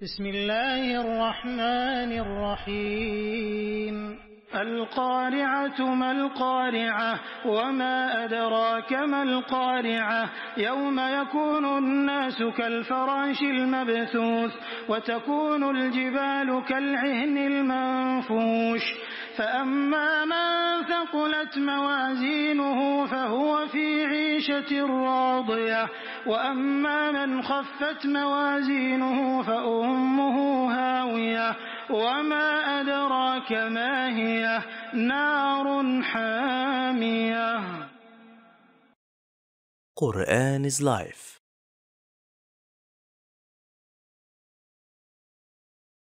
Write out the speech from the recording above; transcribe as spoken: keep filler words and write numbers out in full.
بسم الله الرحمن الرحيم القارعة ما القارعة وما أدراك ما القارعة يوم يكون الناس كالفراش المبثوث وتكون الجبال كالعهن المنفوش فأما من ثقلت موازينه فهو في عيشة راضية وأما من خفت موازينه فأمه هاوية وما أدراك ما هي نار حامية. قرآن is life.